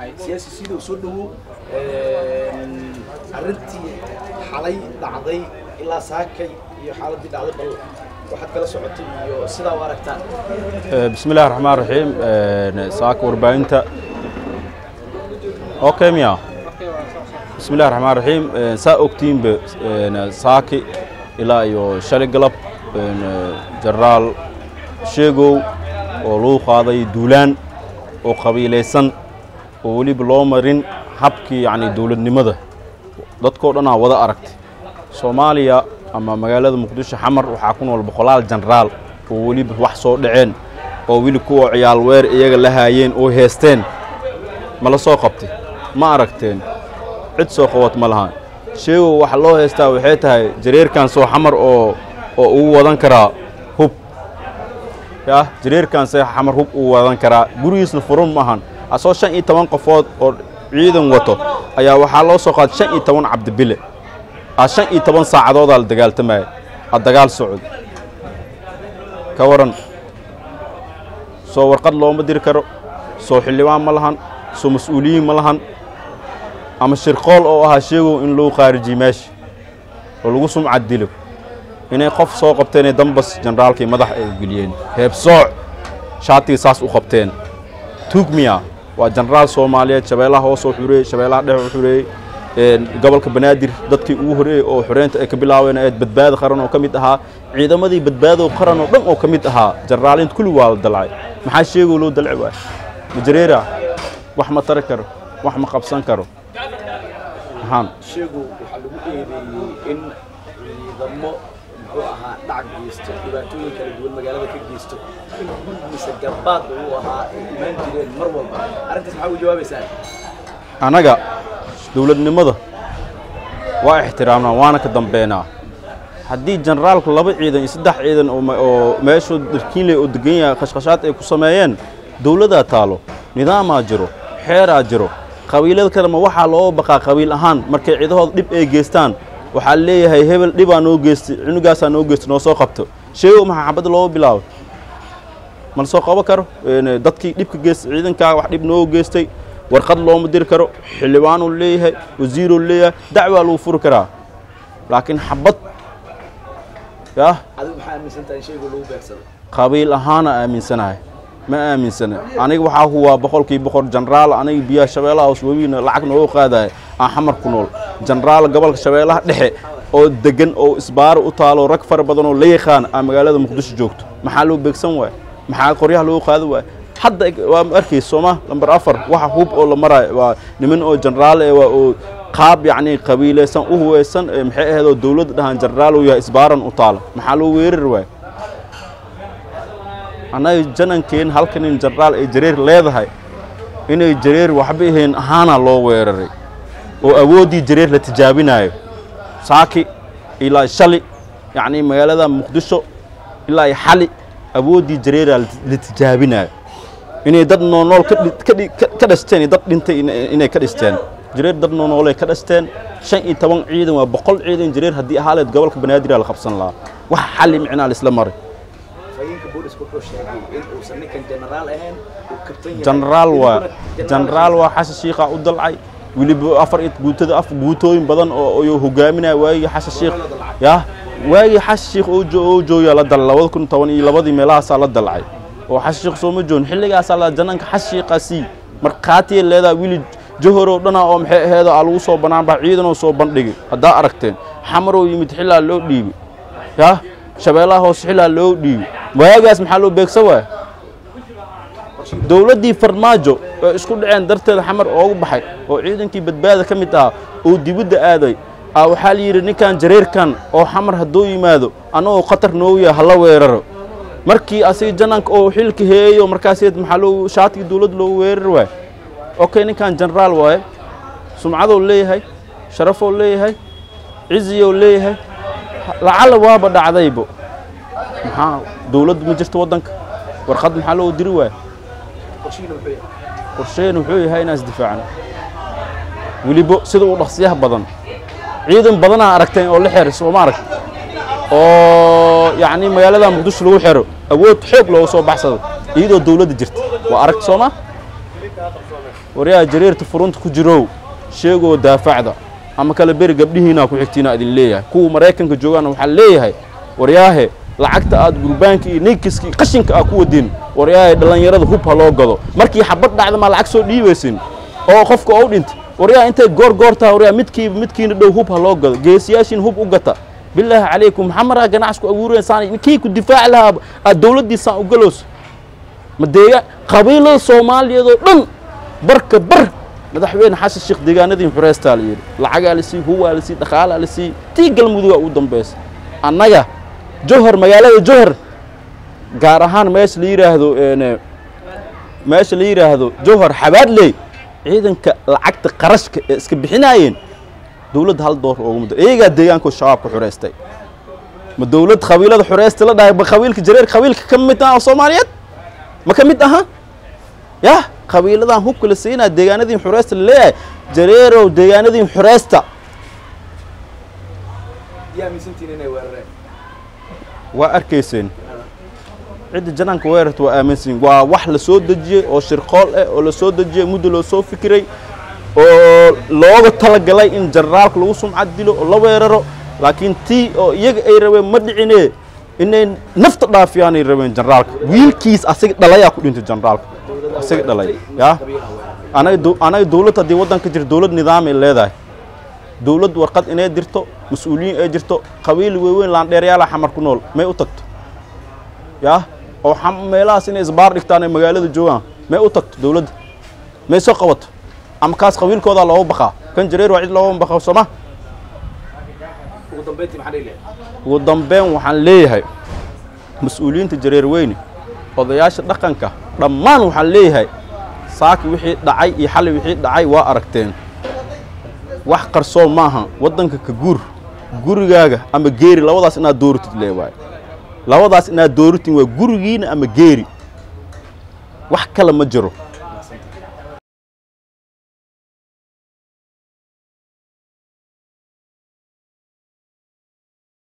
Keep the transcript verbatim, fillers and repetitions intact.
سياسي سيدو سودو أرنتي حالي دعضي إلا ساكي حالة دعضي بل واحد كلا سعودي سيدا واركتان. بسم الله الرحمن الرحيم. ساك وربعينتا أوكي ميا. بسم الله الرحمن الرحيم. سا أكتين بساكي إلى يو شالي قلب جرال شيغو ولو قاضي دولان وقبيلة سن وولي بلومرين حبكي يعني دولة نمده dadkoo dhan wada aragtay Soomaaliya ama magaalada Muqdisho xamar waxa ku nool boqolaal jeneraal oo wali wax soo dhaceen oo wili kuwa ciyaal weer iyaga la haayeen oo heesteen ma la soo qabtay ma aragteen cid soo qowad ma lahaan sheego wax loo heestaa waxay tahay jareerkan soo xamar oo oo uu wadan karaa hub ya jareerkan soo xamar hub uu wadan karaa gurigiisna furan ma ahan asoo shan iyo toban qofood oo ciidan wato ayaa waxa loo soo qaad shan iyo toban cabdi bile ah shan iyo toban saacadood al dagaaltamay dagaal socod ka waran soo warqad looma dir karo soo xildhibaan ma lahan soo mas'uuliyiin ma lahan ama shirqool oo ah sheego in loo qaarijiyo meesh oo lagu sumcad dilo inay qof soo qabteen dambas generaalkii madax ay geliyeen heeb sooc shaati saas u qabteen tugmiya waa jeneraal Soomaaliyeed shabeelaha hoos oo xureey shabeelaha dhex oo xureey een gobolka Banaadir dadkii ugu horeeyay oo xureynta ay ka bilaaween ay badbaad qaran oo kamid ahaa ciidamadii badbaado qaran oo dhan oo kamid ahaa jeneraaliinta kulli waa dalcay maxaa sheego loo dalcay waa majareera wax ma tar karo wax ma qabsan karo waxaan sheego waxa lagu eedeeyay in ciidamo oo ahaa dhac geysto dhibaatooyin kala duwan magaalada ka geysto in guddiisa gabaad uu ahaa imaan jireen mar walba arrintaas maxaa u jawaabaysaa anaga dawladnimada waa ixtiraamna waana ka dambeynaa haddii generaalku laba ciidan iyo saddex ciidan oo meeshu darkiinley oo degan yahay qashqashaad ay ku sameeyeen dawladda taalo nidaamaa jiro xeeraa jiro qabiilada kale ma waxa loo baqaa qabiil ahaan markay ciidahooda dib ay geystaan waxa leeyahay hebel dhib aan oo geystay cunugaas aan oo geystay noo soo qabto sheego ma xabad loo bilaabo mal soo qabo karo dadkii dhibka geystay ciidanka wax dhib noo geystay warqad loo mudir karo xildhibaan uu leeyahay wasiir uu leeyahay dacwa loo furi karaa laakiin xabad ya adigu maxaa aaminsantahay sheego loo beegsado qabiil ahaan aaminsanahay ma aaminsana aniga waxa huwa boqolkiiba boqol jeneraal aniga biya shabeelaha hoos webiina lacag noo qaaday aan xamar ku nool jeneraal gobolka shabeelaha dhexe oo degan oo isbaar u taalo rag far badan oo la yaqaan aan magaalada Muqdisho joogto maxaa loo beegsan waay maxaa qoryaha loo qaado waay hadda waa arkay Soomaa lambar afar waxa hub oo la maray waa niman oo jeneraal ee waa oo qaab yaani qabiilaysan u huwaysan maxay ahayd dawladda dhahan jeneraal oo yahay isbaaran u taalo maxaa loo weerar waay anay janankeen halkan in jeneraal ay jareer leedahay inay jareer waxba ahayn ahaana loo weeraray oo awoodii jareer la tijaabinayo saaki ilaa shali yaani magaalada Muqdisho ilaa xali awoodii jareer la tijaabinayo inay dad nool ka ka dhasteen dad dhintay inay ka dhisteen jareer dad nool ay ka dhasteen shan iyo toban ciidan waa boqol ciidan jareer hadii ahaleed gobolka Banaadir la qabsan lahaa wax xali micnaa la isla maray jeneraal waa jeneraal waa xasan shiiqa u dalcay wiliba afar guutada af guutooyin badan oo oo hogaaminay waayay xasan shiiq ya waayay xasan shiiq oo jooyo la dal laba kun iyo toban iyo labadii meelahaas la dalcay oo xasan shiiq soo ma joon xilligaas la jananka xasan shiiqasi marqaati leedahay wili johoro dhana oo maxay ahayd lagu soo banaan ba ciidan oo soo bandhigay hada aragteen xamar oo yimid xilaa loo dhiibay ya shabeelaha hoos xilaa loo dhiibay waagaas maxaa loo beegsan waay dawladii farmaajo oo isku dhaceen darteeda xamar oo baxay oo ciidankii badbaada ka mid ah oo dibadda aaday ah waxa la yiri ninkan jareerkan oo xamar hadoo yimaado anoo qatar nooya hala weeraro markii asay jananka oo xilka heeyo markaaseed maxaa loo shaatiga dawladda loo weerar waay okay ninkan jeneraal waay sumcado leeyahay sharafo leeyahay ciziyo leeyahay lacala waaba dhacdaybo maxaa dawladdu ma jirto wadanka warqad maxaa loo diri waay qorsheyn wuxuu yahay inaas difaacno wilibo sida uu dhaqsiyaha badan ciidan badan aragteen oo la xeeray Soomaa arag oo yaani magaalada Muqdisho lagu xiro awood xoog loo soo baxsado iyadoo dawladda jirta waa arag Soomaa waryaa jareerta furunta ku jirow sheegoo daafacda ama kala beri gabdhihiina ku xigtiina idin leeyahay kuwa Mareykanka joogaan waxa leeyahay waryaahe lacagta aad gurbaanka iyo ninkiski qashinka ah ku wadin waryaahe dhalinyarada hub ha loo gado markii xabad dhacda ma lacag soo dhiibaysin oo qofka oo dhintay waryaa intay goor goorta waryaa midkii midkiina dhow hub ha loo gado geesiyaashin hub u gata بالله عليكم محمد جناحكم أقول إنسان كيف الدفاع لها الدولة دي سان وجلوس مدية قبيلة صومالية دون برك بر مدحوين حاس الشيخ دجان ذي فريس تالي العجال لسي هو لسي دخال لسي تيجي الموضوع قدام بس أنا يا جوهر مجالة جوهر جارهان ماش ليره هذو إن ماش ليره هذو جوهر حباد لي عيدا كالعقد قرش كبحناين دولة هال دور أو مد إيه قد ديانكو الشعب كحريستي مدولة خويلة حريستي لا ده بخويل كجرير خويل كم متى الصوماليات ما كم متى ها يا خويلة ده هو كل سنة ديانة ذي حريست اللي جرير وديانة ذي حريستا يا ميسنتين هنا ورا وأركيسين عد جنان كويرت وآمنسين وواحد لسود جي أو شرقال أو لسود جي مدلو سو فكري oo looga talagalay in jarraalka lagu sumcadilo oo la weeraro laakiin tii oo iyaga ay rabeen ma dhicine inay nafta dhaafiyaan ay rabeen jarraalka wiilkiis asaga dhalay ku dhintay jarraalka asaga dhalay ya anay anay dawladda hadii wadanka jir dawlad nidaam ay leedahay dawlad warqad inay dirto mas'uuliyiin ay jirto qabiil weeweyn laan dheeryaal xamar ku nool may u tagto ya oo meelahaas inay isbaar dhigtaan magaalada joogaan may u tagto dawladda may soo qabato أم كاس خويل كودا الله بخا كان جرير وعيد الله بخا وسماه ودمبيتي محلية ودمبين وحليه مسؤولين تجرير ويني قضياش دقنك ضمان وحليه ساكي وحي دعي يحل وحي دعي واركتين wax qarsoon maaha wadanka ka guur gurigaaga ama geeri labadaas inaad dooratid leeyahay labadaas inaad dooratin waa gurigiina ama geeri wax kale ma jiro